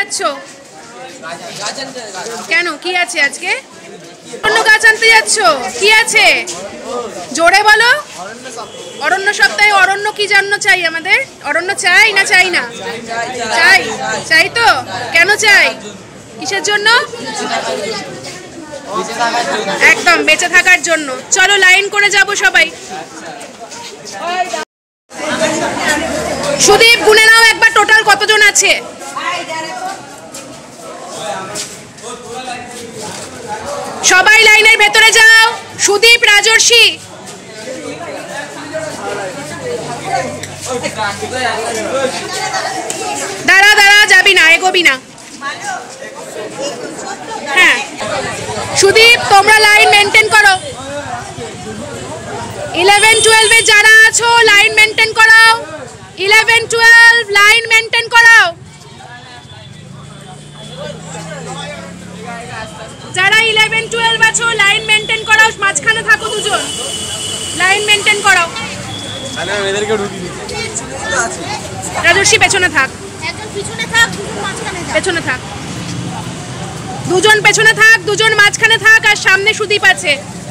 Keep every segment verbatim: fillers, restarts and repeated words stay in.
যাচ্ছ? কেন, কি আছে আজকে? অন্য গাছ আনতে যাচ্ছ? কি আছে জোরে বলো। অরণ্য সপ্তাহে অরণ্য কি জন্য চাই আমাদের? অরণ্য চাই না চাই না? চাই। চাই তো? কেন চাই? কিসের জন্য? একদম বেঁচে থাকার জন্য। চলো লাইন করে যাব সবাই। সুদীপ গুনে নাও একবার টোটাল কতজন আছে। সবাই লাইনের ভেতরে যাও। সুদীপ, রাজর্ষি, দাঁড়া দাঁড়া, যাবি না, এগোবি না। হ্যাঁ সুদীপ, তোমরা লাইন মেনটেন করো। ইলেভেন টুয়েলভে যারা আছো লাইন মেনটেন করাও। ইলেভেন টুয়েলভ লাইন মেনটেন করাও। যারা ইলেভেন টুয়েলভ আছো লাইন মেনটেন করাও। মাঝখানে থাকো দুজন, লাইন মেনটেন করাও। রাজর্ষি পেছনে থাক, পেছনে থাক, দুজন পেছনে থাক, দুজন মাঝখানে থাক, আর সামনে সুদীপ আছে।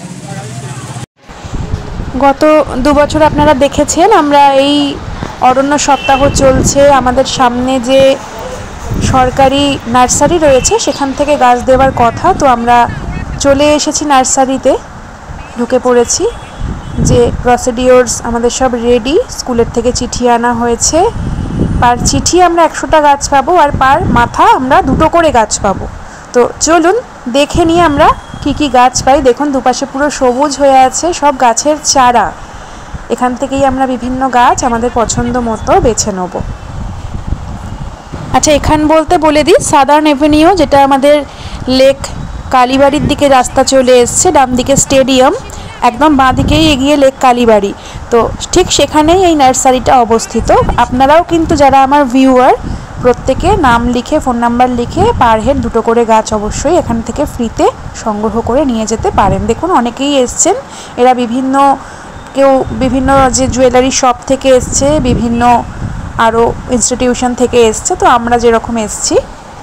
গত দু বছর আপনারা দেখেছেন আমরা এই অরণ্য সপ্তাহ চলছে। আমাদের সামনে যে সরকারি নার্সারি রয়েছে সেখান থেকে গাছ দেওয়ার কথা, তো আমরা চলে এসেছি নার্সারিতে, ঢুকে পড়েছি। যে প্রসিডিওরস আমাদের সব রেডি, স্কুলের থেকে চিঠি আনা হয়েছে। পার চিঠি আমরা একশোটা গাছ পাবো, আর পার মাথা আমরা দুটো করে গাছ পাবো। তো চলুন দেখে নিয়ে আমরা কি কি গাছ পাই। দেখুন দুপাশে পুরো সবুজ হয়ে আছে, সব গাছের চারা। এখান থেকেই আমরা বিভিন্ন গাছ আমাদের পছন্দ মতো বেছে নেব। আচ্ছা, এখান বলতে বলে দিই সাদার্ন এভিনিউ, যেটা আমাদের লেক কালীবাড়ির দিকে রাস্তা চলে এসছে, ডান দিকে স্টেডিয়াম, একদম বাঁ দিকেই এগিয়ে লেক কালীবাড়ি। তো ঠিক সেখানেই এই নার্সারিটা অবস্থিত। আপনারাও কিন্তু যারা আমার ভিউয়ার, প্রত্যেকে নাম লিখে ফোন নাম্বার লিখে পার হেড দুটো করে গাছ অবশ্যই এখান থেকে ফ্রিতে সংগ্রহ করে নিয়ে যেতে পারেন। দেখুন অনেকেই এসছেন, এরা বিভিন্ন, কেউ বিভিন্ন যে জুয়েলারি শপ থেকে এসছে, বিভিন্ন আরও ইনস্টিটিউশন থেকে এসছে, তো আমরা যেরকম এসছি।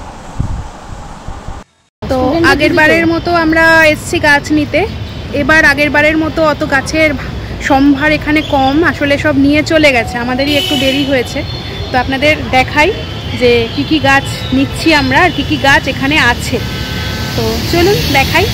তো আগের বারের মতো আমরা এসছি গাছ নিতে। এবার আগের বারের মতো অত গাছের সম্ভার এখানে কম, আসলে সব নিয়ে চলে গেছে, আমাদেরই একটু দেরি হয়েছে। তো আপনাদের দেখাই যে কি কি গাছ নিচ্ছি আমরা আর কি কি গাছ এখানে আছে। তো চলুন দেখাই।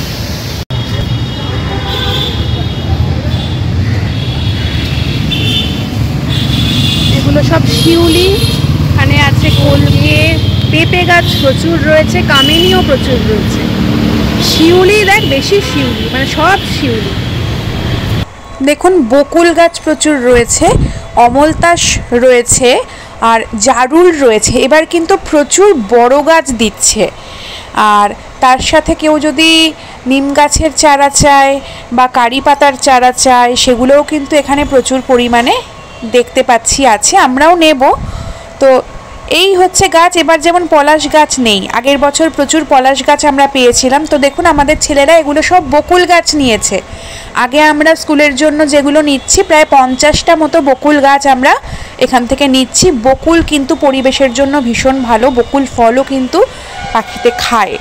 এগুলো সব শিউলি, এখানে আছে কলকে, পেঁপে গাছ প্রচুর রয়েছে, কামিনীও প্রচুর রয়েছে। শিউলি দেখ, বেশি শিউলি, মানে সব শিউলি। দেখুন বকুল গাছ প্রচুর রয়েছে, অমলতাস রয়েছে, আর জারুল রয়েছে। এবার কিন্তু প্রচুর বড় গাছ দিচ্ছে। আর তার সাথে কেউ যদি নিম গাছের চারা চায় বা কারি পাতার চারা চায়, সেগুলোও কিন্তু এখানে প্রচুর পরিমাণে দেখতে পাচ্ছি আছে, আমরাও নেব। তো এই হচ্ছে গাছ। এবার যেমন পলাশ গাছ নেই, আগের বছর প্রচুর পলাশ গাছ আমরা পেয়েছিলাম। তো দেখুন আমাদের ছেলেরা এগুলো সব বকুল গাছ নিয়েছে। আগে আমরা স্কুলের জন্য যেগুলো নিচ্ছি, প্রায় পঞ্চাশটা মতো বকুল গাছ আমরা এখান থেকে নিচ্ছি। বকুল কিন্তু পরিবেশের জন্য ভীষণ ভালো, বকুল ফলও কিন্তু পাখিতে খায়।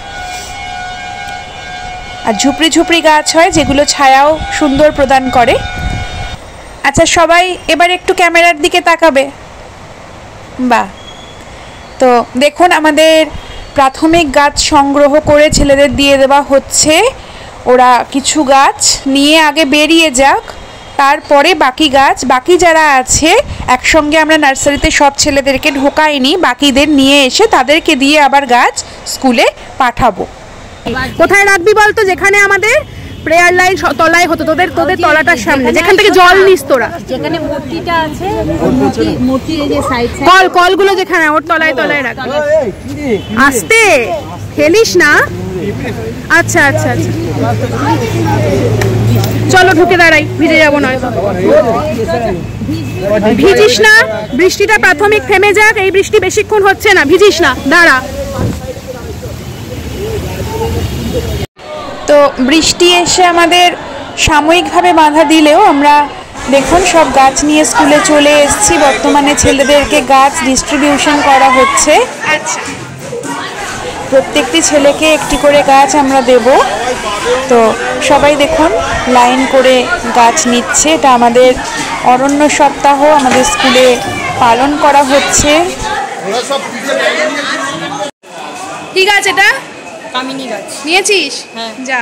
আর ঝুপড়ি ঝুপড়ি গাছ হয় যেগুলো ছায়াও সুন্দর প্রদান করে। আচ্ছা সবাই এবার একটু ক্যামেরার দিকে তাকাবে। বাহ, তো দেখুন আমাদের প্রাথমিক গাছ সংগ্রহ করে ছেলেদের দিয়ে দেওয়া হচ্ছে। ওরা কিছু গাছ নিয়ে আগে বেরিয়ে যাক, তারপরে বাকি গাছ, বাকি যারা আছে একসঙ্গে আমরা নার্সারিতে সব ছেলেদেরকে ঢোকাইনি, বাকিদের নিয়ে এসে তাদেরকে দিয়ে আবার গাছ স্কুলে পাঠাবো। কোথায় রাখবি বলতো? যেখানে আমাদের প্রেয়ার লাইন তলায় হতো, তোদের তোদের তলাটার সামনে, যেখান থেকে জল নিস তোরা, যেখানে মূর্তিটা আছে, মূর্তি এই যে সাইড সাইড কল কলগুলো যেখানে, ওর তলায় তলায় রাখবি। আস্তে খেলিস না। আচ্ছা আচ্ছা আচ্ছা, চলো ঢুকে দাঁড়াই, ভিজে যাবো নয়তো। ভিজিস না, বৃষ্টিটা প্রাথমিক থেমে যাক, এই বৃষ্টি বেশিক্ষণ হচ্ছে না, ভিজিস না, দাঁড়া। তো বৃষ্টি এসে আমাদের সাময়িকভাবে বাধা দিলেও আমরা দেখুন সব গাছ নিয়ে স্কুলে চলে এসেছি। বর্তমানে ছেলেদেরকে গাছ ডিস্ট্রিবিউশন করা হচ্ছে। আচ্ছা প্রত্যেকটি ছেলেকে একটি করে গাছ আমরা দেব। তো সবাই দেখুন লাইন করে গাছ নিচ্ছে। এটা আমাদের অরণ্য সপ্তাহ আমাদের স্কুলে পালন করা হচ্ছে। কি গাছ এটা? কামিনী গাছ নিয়েছিস? হ্যাঁ। যা,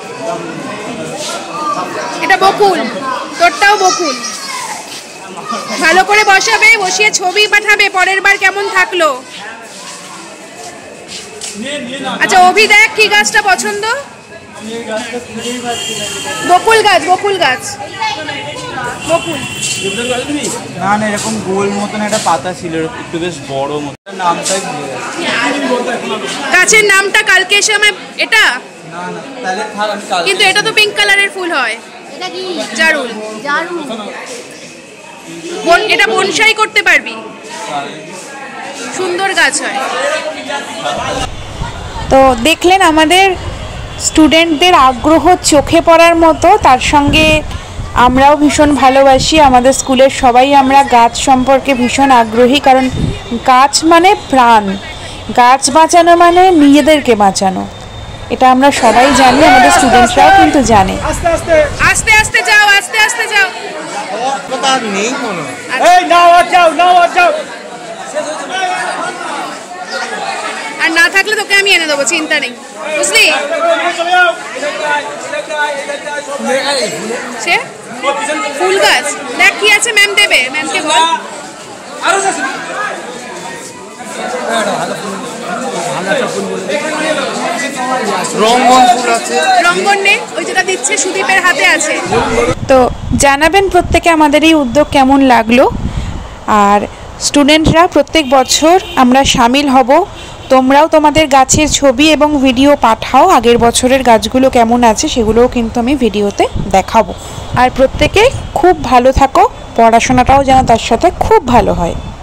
এটা বকুল, তোরটাও বকুল। ভালো করে বসাবে, বসিয়ে ছবি পাঠাবে পরের বার কেমন থাকলো। আচ্ছা অভি দেখ কি গাছটা পছন্দ? বকুল গাছ, বকুল গাছ, বকুল। না না এরকম গোল মতন একটা পাতা ছিল, একটু বেশ বড় মতো। নামটাই ভুলে গেছি। গাছের নামটা কালকে এসে আমায় এটা, না না তাহলে থাক, আমি কালকে কিন্তু এটা তো পিঙ্ক কালারের ফুল হয়। এটা কি জারুল। জারুল বন, এটা বনসাই করতে পারবি, সুন্দর গাছ হয়। তো দেখলেন আমাদের স্টুডেন্টদের আগ্রহ চোখে পড়ার মতো, তার সঙ্গে আমরাও ভীষণ ভালোবাসি। আমাদের স্কুলের সবাই আমরা গাছ সম্পর্কে ভীষণ আগ্রহী, কারণ গাছ মানে প্রাণ, গাছ বাঁচানো মানে নিজেদেরকে বাঁচানো, এটা আমরা সবাই জানি, আমাদের স্টুডেন্টরাও কিন্তু জানে। আস্তে আস্তে যাও, আস্তে আস্তে যাও। নেই কোনো। এই নাও যাও, নাও যাও। আর না থাকলে তোকে আমি এনে দেবো, চিন্তা নেই, বুঝলি? সে ফুল গাছ দেখ কি আছে, ম্যাম দেবে, ম্যামকে বল। রঙ্গন ফুল আছে, রঙ্গন নেই, ওই যেটা দিচ্ছে সুদীপের হাতে আছে। তো জানাবেন প্রত্যেকে আমাদের এই উদ্যোগ কেমন লাগলো। আর স্টুডেন্টরা প্রত্যেক বছর আমরা সামিল হব, তোমরাও তোমাদের গাছের ছবি এবং ভিডিও পাঠাও, আগের বছরের গাছগুলো কেমন আছে সেগুলোও কিন্তু আমি ভিডিওতে দেখাবো। আর প্রত্যেকে খুব ভালো থাকো, পড়াশোনাটাও যেন তার সাথে খুব ভালো হয়।